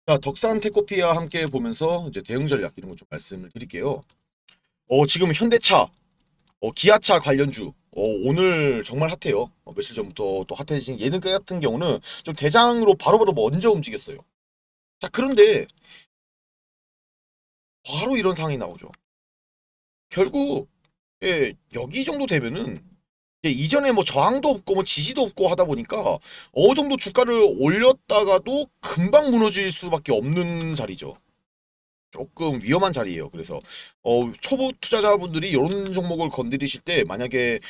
자, 덕산 테코피와 함께 보면서 이제 대응 전략 이런 거 좀 말씀을 드릴게요. 지금 현대차, 기아차 관련주, 오늘 정말 핫해요. 며칠 전부터 또 핫해진 얘는 같은 경우는 좀 대장으로 바로바로 먼저 움직였어요. 자, 그런데 바로 이런 상황이 나오죠. 결국 여기 정도 되면은 이전에 뭐 저항도 없고 뭐 지지도 없고 하다 보니까 어느 정도 주가를 올렸다가도 금방 무너질 수밖에 없는 자리죠. 조금 위험한 자리예요. 그래서 초보 투자자분들이 이런 종목을 건드리실 때 만약에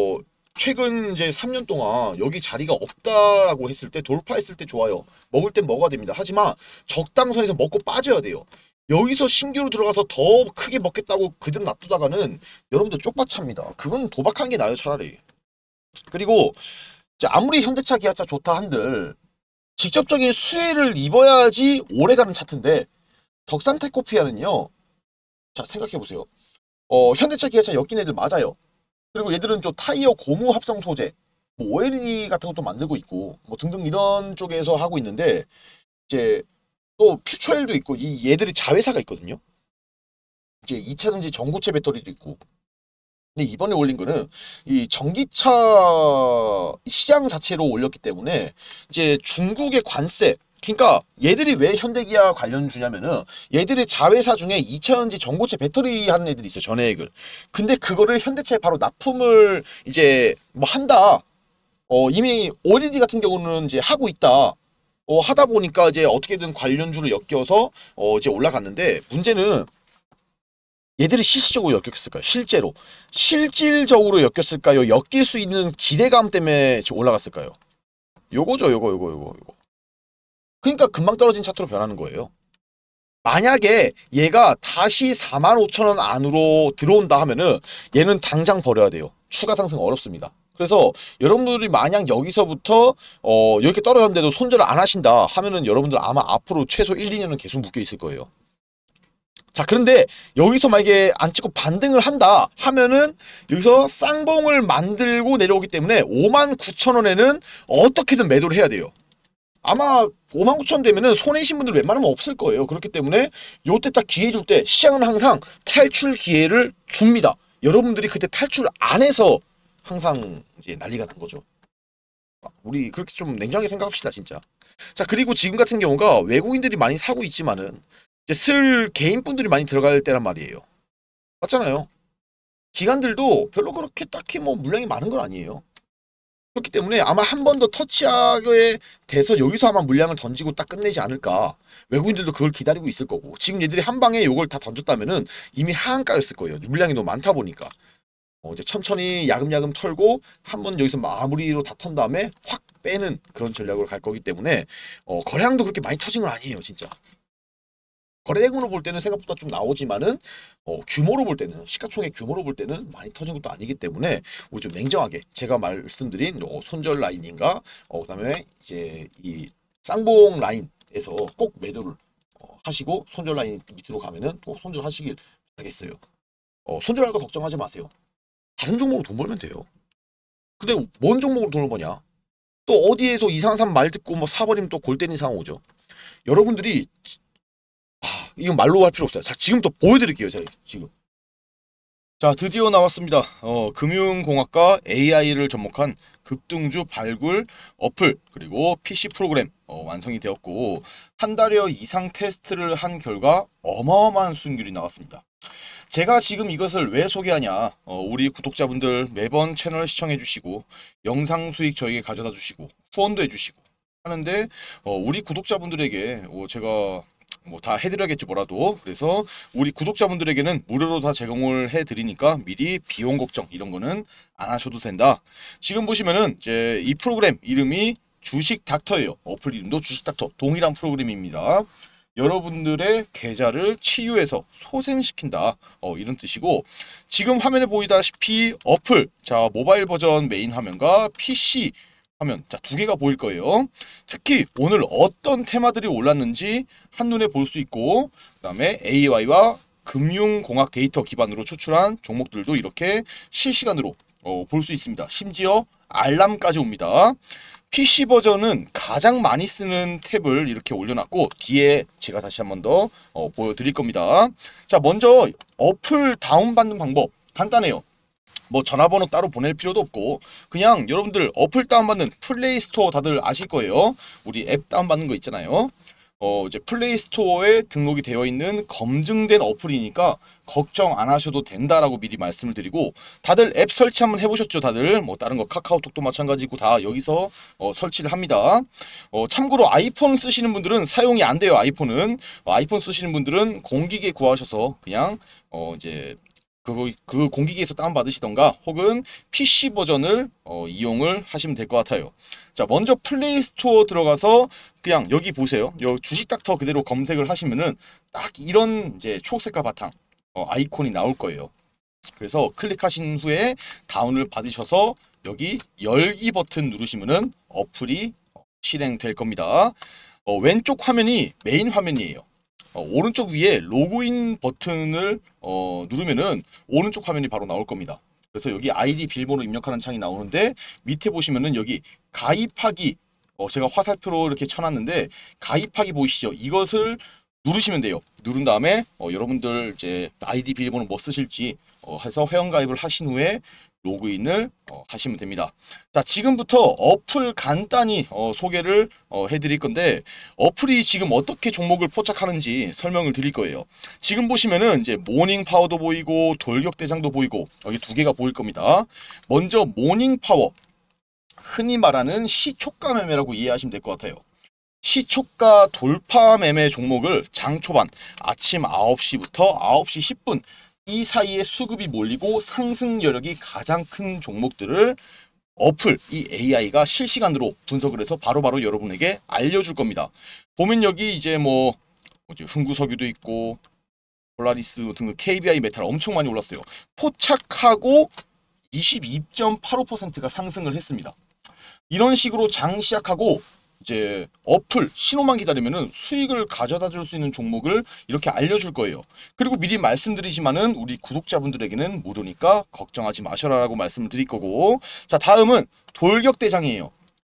최근 이제 3년 동안 여기 자리가 없다라고 했을 때 돌파했을 때 좋아요. 먹을 땐 먹어야 됩니다. 하지만 적당선에서 먹고 빠져야 돼요. 여기서 신규로 들어가서 더 크게 먹겠다고 그대로 놔두다가는 여러분들 쪽박찹니다. 그건 도박한 게 나아요, 차라리. 그리고 이제 아무리 현대차, 기아차 좋다 한들 직접적인 수혜를 입어야지 오래가는 차트인데 덕산테코피아는요. 자, 생각해보세요. 현대차, 기아차 엮인 애들 맞아요. 그리고 얘들은 좀 타이어 고무 합성 소재, 뭐 OLED 같은 것도 만들고 있고, 뭐 등등 이런 쪽에서 하고 있는데, 이제 또 퓨처엘도 있고, 이 얘들이 자회사가 있거든요. 이제 2차전지 전고체 배터리도 있고. 근데 이번에 올린 거는 이 전기차 시장 자체로 올렸기 때문에 이제 중국의 관세, 그러니까 얘들이 왜 현대기아 관련 주냐면은 얘들의 자회사 중에 2차전지 전고체 배터리 하는 애들이 있어요. 전해액을. 근데 그거를 현대차에 바로 납품을 이제 뭐 한다. 이미 OLED 같은 경우는 이제 하고 있다. 하다 보니까 이제 어떻게든 관련주를 엮여서 이제 올라갔는데 문제는 얘들이 실질적으로 엮였을까요? 실질적으로 엮였을까요? 엮일 수 있는 기대감 때문에 올라갔을까요? 요거죠, 요거. 그러니까 금방 떨어진 차트로 변하는 거예요. 만약에 얘가 다시 45,000원 안으로 들어온다 하면은 얘는 당장 버려야 돼요. 추가 상승 어렵습니다. 그래서 여러분들이 만약 여기서부터 이렇게 떨어졌는데도 손절을 안 하신다 하면은 여러분들 아마 앞으로 최소 1, 2년은 계속 묶여 있을 거예요. 자, 그런데 여기서 만약에 안 찍고 반등을 한다 하면은 여기서 쌍봉을 만들고 내려오기 때문에 59,000원에는 어떻게든 매도를 해야 돼요. 아마 59,000원 되면은 손해신 분들 웬만하면 없을 거예요. 그렇기 때문에 요때 딱 기회 줄 때 시장은 항상 탈출 기회를 줍니다. 여러분들이 그때 탈출 안 해서 항상 이제 난리가 난 거죠. 우리 그렇게 좀 냉정하게 생각합시다, 진짜. 자, 그리고 지금 같은 경우가 외국인들이 많이 사고 있지만은 이제 슬 개인분들이 많이 들어갈 때란 말이에요. 맞잖아요. 기관들도 별로 그렇게 딱히 뭐 물량이 많은 건 아니에요. 그렇기 때문에 아마 한 번 더 터치하게 돼서 여기서 아마 물량을 던지고 딱 끝내지 않을까. 외국인들도 그걸 기다리고 있을 거고. 지금 얘들이 한 방에 요걸 다 던졌다면은 이미 하한가였을 거예요. 물량이 너무 많다 보니까. 이제 천천히 야금야금 털고 한 번 여기서 마무리로 다 턴 다음에 확 빼는 그런 전략으로 갈 거기 때문에 거래량도 그렇게 많이 터진 건 아니에요, 진짜. 거래대금으로 볼 때는 생각보다 좀 나오지만은 규모로 볼 때는 시가총액 규모로 볼 때는 많이 터진 것도 아니기 때문에 우리 좀 냉정하게 제가 말씀드린 손절 라인인가 그다음에 이제 이 쌍봉 라인에서 꼭 매도를 하시고 손절 라인 밑으로 가면은 꼭 손절하시길 바라겠어요. 손절하도 걱정하지 마세요. 다른 종목으로 돈 벌면 돼요. 근데 뭔 종목으로 돈을 버냐? 또 어디에서 이상한 말 듣고 뭐 사버리면 또 골 때리는 상황 오죠. 여러분들이 이건 말로 할 필요 없어요. 자, 지금 또 보여드릴게요. 제가 지금. 자, 드디어 나왔습니다. 금융공학과 AI를 접목한 급등주 발굴 어플 그리고 PC 프로그램 완성이 되었고 한 달여 이상 테스트를 한 결과 어마어마한 수익률이 나왔습니다. 제가 지금 이것을 왜 소개하냐? 우리 구독자분들 매번 채널 시청해 주시고 영상 수익 저에게 가져다 주시고 후원도 해 주시고 하는데 우리 구독자분들에게 제가 뭐 다 해드려야겠지 뭐라도. 그래서 우리 구독자분들에게는 무료로 다 제공을 해드리니까 미리 비용 걱정 이런 거는 안 하셔도 된다. 지금 보시면은 이제 이 프로그램 이름이 주식 닥터예요. 어플 이름도 주식 닥터 동일한 프로그램입니다. 여러분들의 계좌를 치유해서 소생시킨다 이런 뜻이고 지금 화면에 보이다시피 어플 자 모바일 버전 메인 화면과 PC 화면 자 두 개가 보일 거예요. 특히 오늘 어떤 테마들이 올랐는지 한눈에 볼 수 있고 그 다음에 AI와 금융공학 데이터 기반으로 추출한 종목들도 이렇게 실시간으로 볼 수 있습니다. 심지어 알람까지 옵니다. PC 버전은 가장 많이 쓰는 탭을 이렇게 올려놨고 뒤에 제가 다시 한번 더 보여드릴 겁니다. 자, 먼저 어플 다운받는 방법 간단해요. 뭐 전화번호 따로 보낼 필요도 없고 그냥 여러분들 어플 다운받는 플레이스토어 다들 아실 거예요. 우리 앱 다운받는 거 있잖아요. 이제 플레이스토어에 등록이 되어 있는 검증된 어플이니까 걱정 안 하셔도 된다라고 미리 말씀을 드리고, 다들 앱 설치 한번 해보셨죠? 다들 뭐 다른 거 카카오톡도 마찬가지고 다 여기서 설치를 합니다. 참고로 아이폰 쓰시는 분들은 사용이 안 돼요. 아이폰은 아이폰 쓰시는 분들은 공기계 구하셔서 그냥 이제 그 공기기에서 다운받으시던가 혹은 PC 버전을 이용을 하시면 될 것 같아요. 자, 먼저 플레이 스토어 들어가서 그냥 여기 보세요. 여기 주식닥터 그대로 검색을 하시면은 딱 이런 이제 초록색깔 바탕 아이콘이 나올 거예요. 그래서 클릭하신 후에 다운을 받으셔서 여기 열기 버튼 누르시면은 어플이 실행될 겁니다. 왼쪽 화면이 메인 화면이에요. 오른쪽 위에 로그인 버튼을 누르면은 오른쪽 화면이 바로 나올 겁니다. 그래서 여기 아이디 비밀번호 입력하는 창이 나오는데 밑에 보시면은 여기 가입하기 제가 화살표로 이렇게 쳐놨는데 가입하기 보이시죠? 이것을 누르시면 돼요. 누른 다음에 여러분들 이제 아이디 비밀번호 뭐 쓰실지 해서 회원가입을 하신 후에 로그인을 하시면 됩니다. 자, 지금부터 어플 간단히 소개를 해드릴 건데 어플이 지금 어떻게 종목을 포착하는지 설명을 드릴 거예요. 지금 보시면은 이제 모닝 파워도 보이고 돌격대장도 보이고 여기 두 개가 보일 겁니다. 먼저 모닝 파워, 흔히 말하는 시초가 매매라고 이해하시면 될 것 같아요. 시초가 돌파 매매 종목을 장 초반 아침 9시부터 9시 10분 이 사이에 수급이 몰리고 상승 여력이 가장 큰 종목들을 어플, 이 AI가 실시간으로 분석을 해서 바로바로 여러분에게 알려줄 겁니다. 보면 여기 이제 뭐 흥구석유도 있고 폴라리스 등 KBI 메탈 엄청 많이 올랐어요. 포착하고 22.85%가 상승을 했습니다. 이런 식으로 장 시작하고 이제 어플 신호만 기다리면은 수익을 가져다 줄 수 있는 종목을 이렇게 알려줄 거예요. 그리고 미리 말씀드리지만은 우리 구독자분들에게는 무료니까 걱정하지 마셔라라고 말씀을 드릴 거고, 자, 다음은 돌격대장이에요.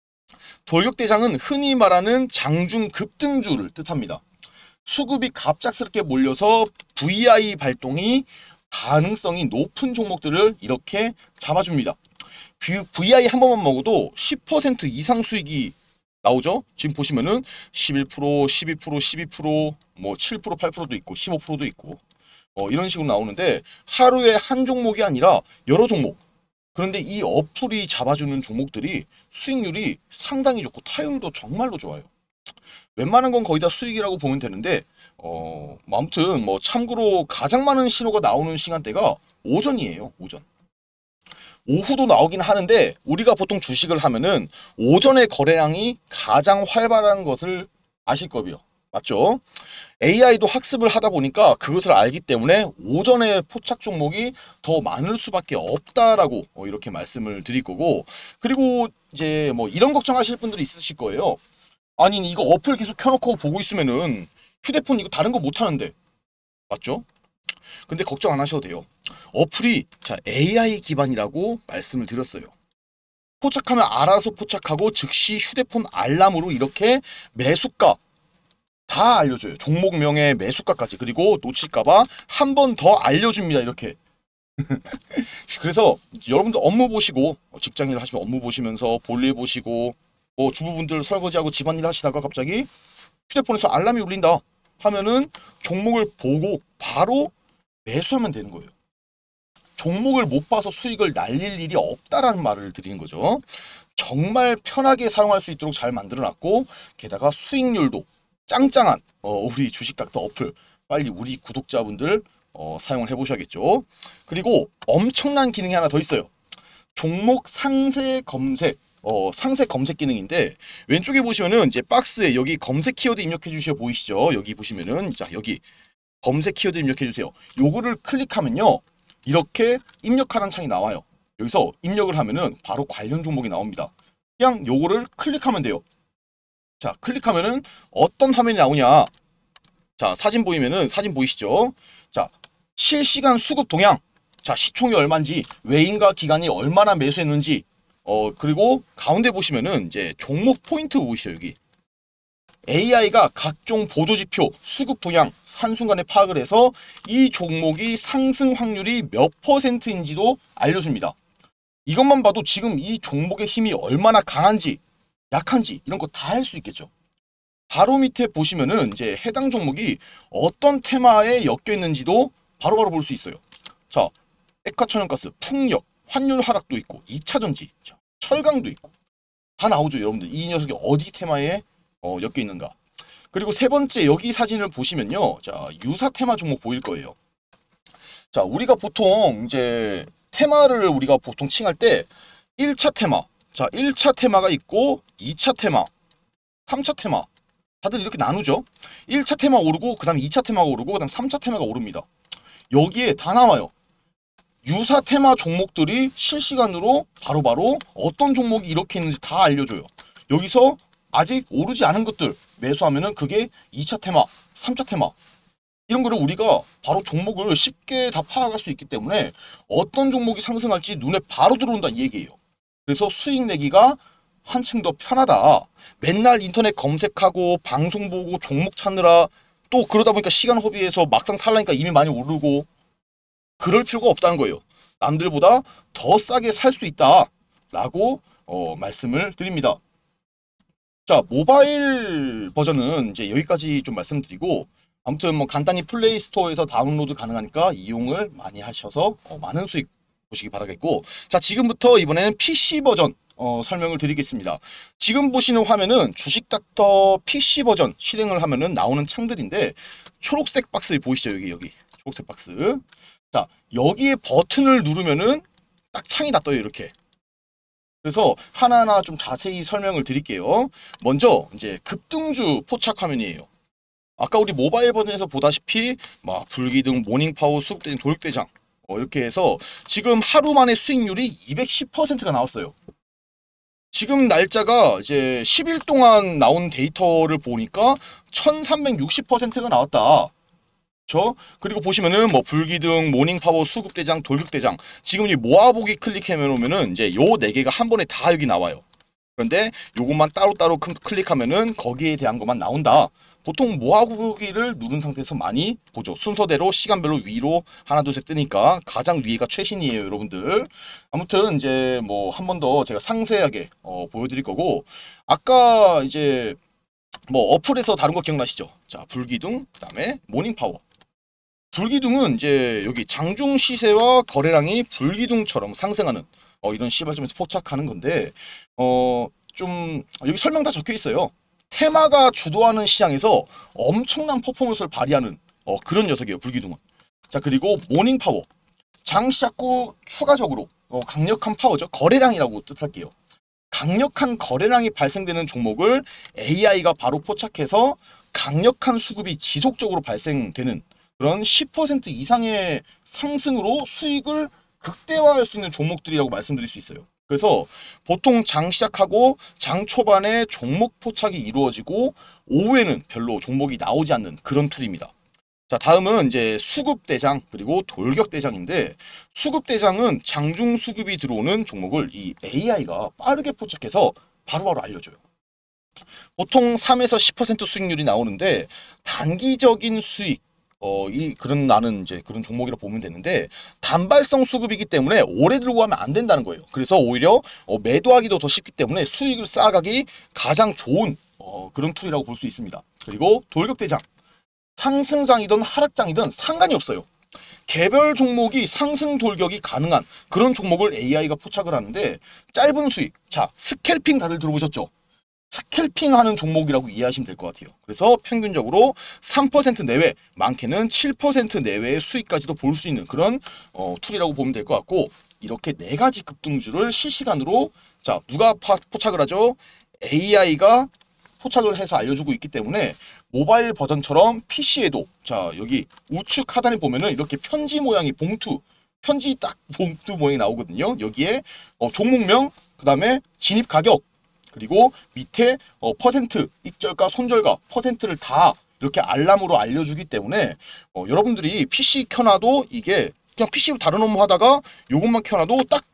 돌격대장은 흔히 말하는 장중 급등주를 뜻합니다. 수급이 갑작스럽게 몰려서 VI 발동이 가능성이 높은 종목들을 이렇게 잡아줍니다. VI 한 번만 먹어도 10% 이상 수익이 나오죠? 지금 보시면은 11%, 12%, 12%, 뭐 7%, 8%도 있고 15%도 있고 이런 식으로 나오는데 하루에 한 종목이 아니라 여러 종목. 그런데 이 어플이 잡아주는 종목들이 수익률이 상당히 좋고 타율도 정말로 좋아요. 웬만한 건 거의 다 수익이라고 보면 되는데 아무튼 뭐 참고로 가장 많은 신호가 나오는 시간대가 오전이에요. 오전. 오후도 나오긴 하는데 우리가 보통 주식을 하면은 오전에 거래량이 가장 활발한 것을 아실 거고요. 맞죠? AI도 학습을 하다 보니까 그것을 알기 때문에 오전에 포착 종목이 더 많을 수밖에 없다라고 이렇게 말씀을 드릴 거고, 그리고 이제 뭐 이런 걱정하실 분들이 있으실 거예요. 아니 이거 어플 계속 켜놓고 보고 있으면은 휴대폰 이거 다른 거 못 하는데, 맞죠? 근데 걱정 안 하셔도 돼요. 어플이 AI 기반이라고 말씀을 드렸어요. 포착하면 알아서 포착하고 즉시 휴대폰 알람으로 이렇게 매수가 다 알려줘요. 종목명의 매수가까지. 그리고 놓칠까봐 한 번 더 알려줍니다. 이렇게. 그래서 여러분들 업무 보시고 직장일 하시면 업무 보시면서 볼일 보시고 뭐 주부분들 설거지하고 집안일 하시다가 갑자기 휴대폰에서 알람이 울린다 하면은 종목을 보고 바로 매수하면 되는 거예요. 종목을 못 봐서 수익을 날릴 일이 없다라는 말을 드리는 거죠. 정말 편하게 사용할 수 있도록 잘 만들어놨고 게다가 수익률도 짱짱한 우리 주식닥터 어플 빨리 우리 구독자분들 사용을 해보셔야겠죠. 그리고 엄청난 기능이 하나 더 있어요. 종목 상세 검색 상세 검색 기능인데 왼쪽에 보시면은 이제 박스에 여기 검색 키워드 입력해 주셔 보이시죠? 여기 보시면은 자 여기 검색 키워드 입력해 주세요. 요거를 클릭하면요. 이렇게 입력하라는 창이 나와요. 여기서 입력을 하면은 바로 관련 종목이 나옵니다. 그냥 요거를 클릭하면 돼요. 자, 클릭하면은 어떤 화면이 나오냐. 자, 사진 보이면은 사진 보이시죠? 자, 실시간 수급 동향. 자, 시총이 얼마인지, 외인과 기관이 얼마나 매수했는지, 그리고 가운데 보시면은 이제 종목 포인트 보이시죠, 여기. AI가 각종 보조지표, 수급 동향 한순간에 파악을 해서 이 종목이 상승 확률이 몇 %인지도 알려줍니다. 이것만 봐도 지금 이 종목의 힘이 얼마나 강한지, 약한지 이런 거 다 할 수 있겠죠. 바로 밑에 보시면은 이제 해당 종목이 어떤 테마에 엮여 있는지도 바로바로 볼 수 있어요. 자, 액화천연가스, 풍력, 환율 하락도 있고, 2차전지, 철강도 있고 다 나오죠, 여러분들. 이 녀석이 어디 테마에 엮여 있는가. 그리고 세 번째 여기 사진을 보시면요, 자, 유사 테마 종목 보일 거예요. 자, 우리가 보통 이제 테마를 우리가 보통 칭할 때 1차 테마, 자, 1차 테마가 있고 2차 테마, 3차 테마 다들 이렇게 나누죠. 1차 테마 오르고 그 다음 2차 테마가 오르고 그 다음 3차 테마가 오릅니다. 여기에 다 나와요. 유사 테마 종목들이 실시간으로 바로바로 어떤 종목이 이렇게 있는지 다 알려줘요. 여기서 아직 오르지 않은 것들 매수하면은 그게 2차 테마, 3차 테마 이런 거를 우리가 바로 종목을 쉽게 다 파악할 수 있기 때문에 어떤 종목이 상승할지 눈에 바로 들어온다 이 얘기예요. 그래서 수익 내기가 한층 더 편하다. 맨날 인터넷 검색하고 방송 보고 종목 찾느라 또 그러다 보니까 시간 허비해서 막상 살라니까 이미 많이 오르고 그럴 필요가 없다는 거예요. 남들보다 더 싸게 살 수 있다라고 말씀을 드립니다. 자, 모바일 버전은 이제 여기까지 좀 말씀드리고 아무튼 뭐 간단히 플레이 스토어에서 다운로드 가능하니까 이용을 많이 하셔서 많은 수익 보시기 바라겠고, 자, 지금부터 이번에는 PC 버전 설명을 드리겠습니다. 지금 보시는 화면은 주식닥터 PC 버전 실행을 하면은 나오는 창들인데 초록색 박스 보이시죠? 여기 초록색 박스. 자, 여기에 버튼을 누르면은 딱 창이 다 떠요, 이렇게. 그래서 하나하나 좀 자세히 설명을 드릴게요. 먼저 이제 급등주 포착 화면이에요. 아까 우리 모바일 버전에서 보다시피 막 불기둥, 모닝파워, 수급대장, 도륙대장 이렇게 해서 지금 하루 만에 수익률이 210%가 나왔어요. 지금 날짜가 이제 10일 동안 나온 데이터를 보니까 1360%가 나왔다. 그리고 보시면은 뭐 불기둥, 모닝파워, 수급대장, 돌격대장 지금 이 모아보기 클릭해 놓으면은 이제 요 4개가 한 번에 다 여기 나와요. 그런데 요것만 따로따로 클릭하면은 거기에 대한 것만 나온다. 보통 모아보기를 누른 상태에서 많이 보죠. 순서대로 시간별로 위로 하나 둘 셋 뜨니까 가장 위가 최신이에요, 여러분들. 아무튼 이제 뭐 한 번 더 제가 상세하게 보여드릴 거고, 아까 이제 뭐 어플에서 다른 거 기억나시죠? 자, 불기둥, 그다음에 모닝파워. 불기둥은 이제 여기 장중 시세와 거래량이 불기둥처럼 상승하는 이런 시발점에서 포착하는 건데 좀 여기 설명 다 적혀 있어요. 테마가 주도하는 시장에서 엄청난 퍼포먼스를 발휘하는 그런 녀석이에요, 불기둥은. 자, 그리고 모닝파워. 장 시작 후 추가적으로 강력한 파워죠. 거래량이라고 뜻할게요. 강력한 거래량이 발생되는 종목을 AI가 바로 포착해서 강력한 수급이 지속적으로 발생되는 그런 10% 이상의 상승으로 수익을 극대화할 수 있는 종목들이라고 말씀드릴 수 있어요. 그래서 보통 장 시작하고 장 초반에 종목 포착이 이루어지고 오후에는 별로 종목이 나오지 않는 그런 툴입니다. 자, 다음은 이제 수급대장 그리고 돌격대장인데, 수급대장은 장중 수급이 들어오는 종목을 이 AI가 빠르게 포착해서 바로바로 알려줘요. 보통 3에서 10% 수익률이 나오는데 단기적인 수익 그런 나는 이제 그런 종목이라 보면 되는데, 단발성 수급이기 때문에 오래 들고 가면 안 된다는 거예요. 그래서 오히려 매도하기도 더 쉽기 때문에 수익을 쌓아가기 가장 좋은 그런 툴이라고 볼 수 있습니다. 그리고 돌격대장. 상승장이든 하락장이든 상관이 없어요. 개별 종목이 상승 돌격이 가능한 그런 종목을 AI가 포착을 하는데, 짧은 수익. 자, 스캘핑 다들 들어보셨죠? 스캘핑 하는 종목이라고 이해하시면 될 것 같아요. 그래서 평균적으로 3% 내외, 많게는 7% 내외의 수익까지도 볼 수 있는 그런 툴이라고 보면 될 것 같고, 이렇게 4가지 급등주를 실시간으로, 자, 누가 포착을 하죠? AI가 포착을 해서 알려주고 있기 때문에 모바일 버전처럼 PC에도, 자, 여기 우측 하단에 보면은 이렇게 편지 모양이 편지 딱 봉투 모양이 나오거든요. 여기에 종목명, 그 다음에 진입 가격, 그리고 밑에 퍼센트, 익절가, 손절가, 퍼센트를 다 이렇게 알람으로 알려주기 때문에 여러분들이 PC 켜놔도 이게 그냥 PC로 다른 업무 하다가 요것만 켜놔도 딱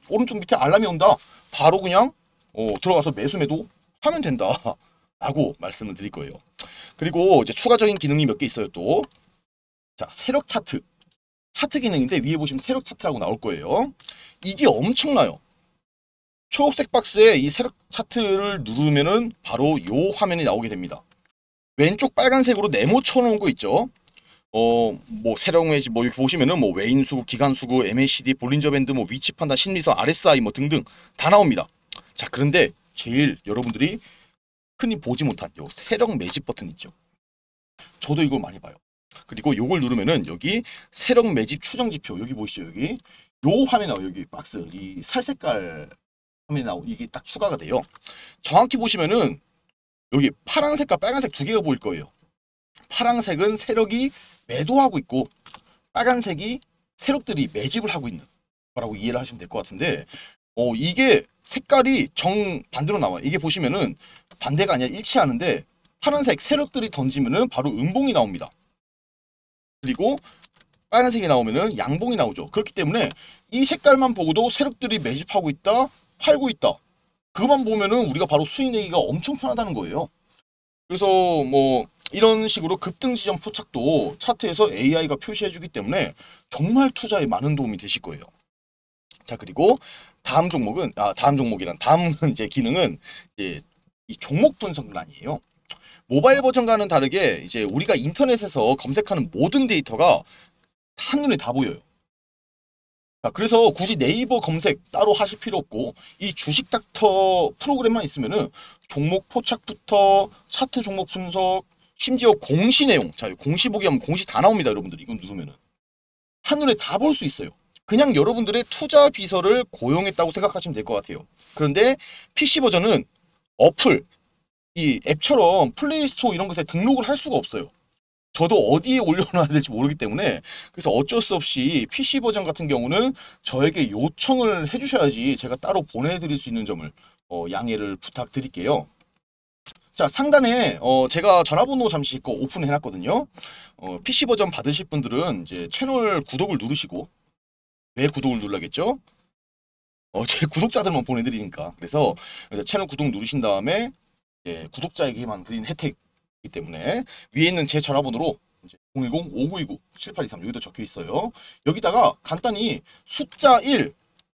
오른쪽 밑에 알람이 온다. 바로 그냥 들어가서 매수 매도 하면 된다. 라고 말씀을 드릴 거예요. 그리고 이제 추가적인 기능이 몇 개 있어요 또. 자, 세력 차트. 차트 기능인데 위에 보시면 세력 차트라고 나올 거예요. 이게 엄청나요. 초록색 박스에 이 세력 차트를 누르면은 바로 요 화면이 나오게 됩니다. 왼쪽 빨간색으로 네모 쳐놓은 거 있죠. 뭐 세력 매집 뭐 이렇게 보시면은 뭐 외인수급, 기간수급, MACD, 볼린저 밴드, 뭐 위치 판단, 심리선, RSI 뭐 등등 다 나옵니다. 자, 그런데 제일 여러분들이 흔히 보지 못한 요 세력 매집 버튼 있죠. 저도 이걸 많이 봐요. 그리고 요걸 누르면은 여기 세력 매집 추정 지표 여기 보시죠. 여기 요 화면이 나와요. 여기 박스 이 살색깔 화면이 나오고 이게 딱 추가가 돼요. 정확히 보시면은 여기 파란색과 빨간색 두 개가 보일 거예요. 파란색은 세력이 매도하고 있고 빨간색이 세력들이 매집을 하고 있는 거라고 이해를 하시면 될 것 같은데 이게 색깔이 정반대로 나와요. 이게 보시면은 반대가 아니라 일치하는데 파란색 세력들이 던지면은 바로 음봉이 나옵니다. 그리고 빨간색이 나오면은 양봉이 나오죠. 그렇기 때문에 이 색깔만 보고도 세력들이 매집하고 있다, 팔고 있다. 그것만 보면은 우리가 바로 수익 내기가 엄청 편하다는 거예요. 그래서 뭐 이런 식으로 급등 지점 포착도 차트에서 AI가 표시해주기 때문에 정말 투자에 많은 도움이 되실 거예요. 자, 그리고 다음 이제 기능은 이제 이 종목 분석란이에요. 모바일 버전과는 다르게 이제 우리가 인터넷에서 검색하는 모든 데이터가 한눈에 다 보여요. 자, 그래서 굳이 네이버 검색 따로 하실 필요 없고 이 주식 닥터 프로그램만 있으면은 종목 포착부터 차트 종목 분석 심지어 공시 내용, 자, 공시 보기 하면 공시 다 나옵니다, 여러분들. 이건 누르면은 한눈에 다 볼 수 있어요. 그냥 여러분들의 투자 비서를 고용했다고 생각하시면 될 것 같아요. 그런데 PC 버전은 어플, 이 앱처럼 플레이스토어 이런 것에 등록을 할 수가 없어요. 저도 어디에 올려놔야 될지 모르기 때문에 그래서 어쩔 수 없이 PC 버전 같은 경우는 저에게 요청을 해주셔야지 제가 따로 보내드릴 수 있는 점을 양해를 부탁드릴게요. 자, 상단에 제가 전화번호 잠시 오픈해놨거든요. PC 버전 받으실 분들은 이제 채널 구독을 누르시고 왜 구독을 눌러야겠죠? 제 구독자들만 보내드리니까. 그래서 채널 구독 누르신 다음에 구독자에게만 드린 혜택이기 때문에 위에 있는 제 전화번호로 010-5929-7823 여기도 적혀 있어요. 여기다가 간단히 숫자 1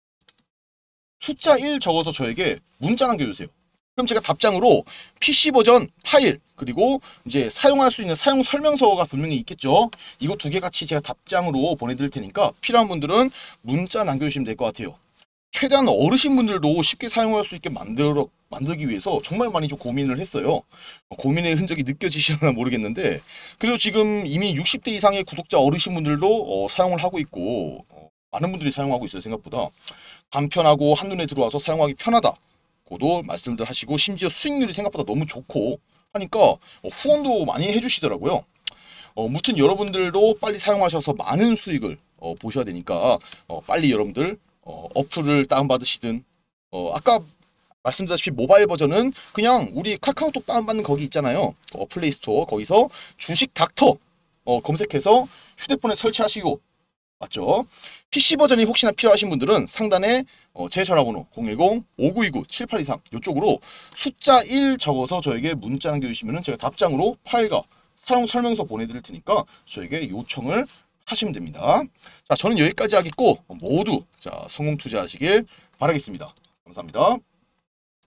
적어서 저에게 문자 남겨주세요. 그럼 제가 답장으로 PC 버전 파일 그리고 이제 사용할 수 있는 사용 설명서가 분명히 있겠죠. 이거 두 개 같이 제가 답장으로 보내드릴 테니까 필요한 분들은 문자 남겨주시면 될 것 같아요. 최대한 어르신분들도 쉽게 사용할 수 있게 만들기 위해서 정말 많이 좀 고민을 했어요. 고민의 흔적이 느껴지시나 모르겠는데 그래도 지금 이미 60대 이상의 구독자 어르신분들도 사용을 하고 있고 많은 분들이 사용하고 있어요. 생각보다 간편하고 한눈에 들어와서 사용하기 편하다 고도 말씀들 하시고 심지어 수익률이 생각보다 너무 좋고 하니까 후원도 많이 해주시더라고요. 무튼 여러분들도 빨리 사용하셔서 많은 수익을 보셔야 되니까 빨리 여러분들 어플을 다운받으시든 아까 말씀드렸다시피 모바일 버전은 그냥 우리 카카오톡 다운받는 거기 있잖아요. 플레이스토어 거기서 주식 닥터 검색해서 휴대폰에 설치하시고 맞죠? PC 버전이 혹시나 필요하신 분들은 상단에 제 전화번호 010-5929-7823 이쪽으로 숫자 1 적어서 저에게 문자 남겨주시면 제가 답장으로 파일과 사용 설명서 보내드릴 테니까 저에게 요청을 하시면 됩니다. 자, 저는 여기까지 하겠고 모두 자 성공 투자하시길 바라겠습니다. 감사합니다.